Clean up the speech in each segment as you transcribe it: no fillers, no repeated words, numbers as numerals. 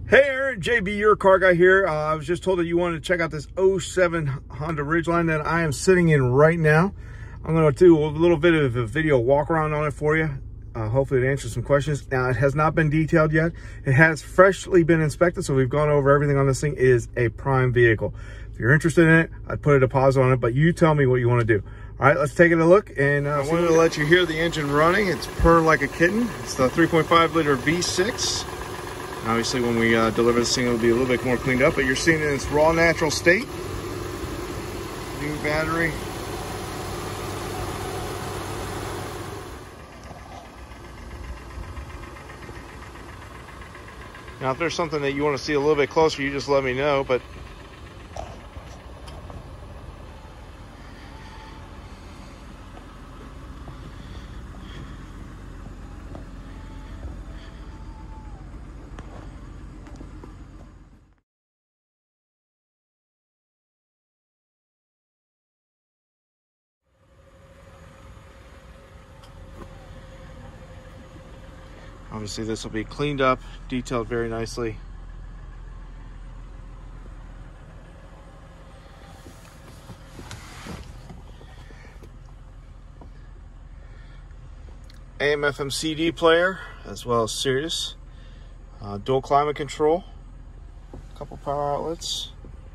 Hey Aaron, JB, your car guy here. I was just told that you wanted to check out this 07 Honda Ridgeline that I am sitting in right now. I'm going to do a little bit of a video walk around on it for you. Hopefully it answers some questions. Now, it has not been detailed yet. It has freshly been inspected, so we've gone over everything on this thing. It is a prime vehicle. If you're interested in it, I'd put a deposit on it, but you tell me what you want to do. All right, let's take it a look. And I wanted to let you hear the engine running. It's purr like a kitten. It's the 3.5 liter V6. Obviously, when we deliver this thing, it'll be a little bit more cleaned up, but you're seeing it in its raw natural state. New battery. Now, if there's something that you want to see a little bit closer, you just let me know, but obviously this will be cleaned up, detailed very nicely. AM/FM CD player, as well as Sirius. Dual climate control, a couple power outlets.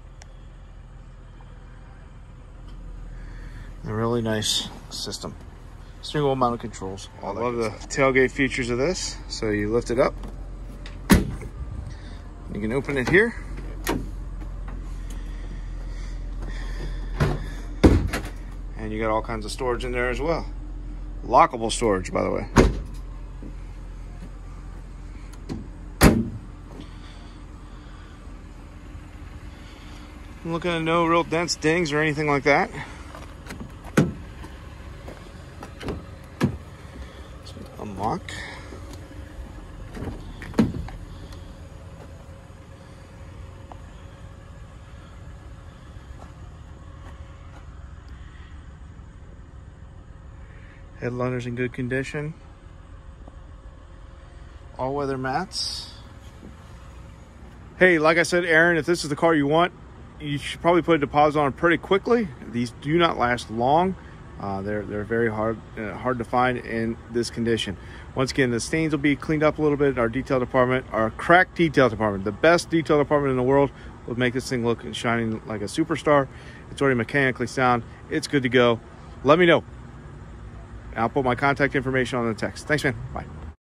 A really nice system. Steering wheel mounted controls. I love the tailgate features of this. So you lift it up. You can open it here. And you got all kinds of storage in there as well. Lockable storage, by the way. I'm looking at no real dents, dings, or anything like that. Unlock. Headliner's in good condition. All-weather mats. Hey, like I said, Aaron, if this is the car you want, you should probably put a deposit on it pretty quickly. These do not last long. They're very hard to find in this condition. Once again, the stains will be cleaned up a little bit. Our detail department, our crack detail department, the best detail department in the world, will make this thing look and shining like a superstar. It's already mechanically sound. It's good to go. Let me know. I'll put my contact information on the text. Thanks, man. Bye.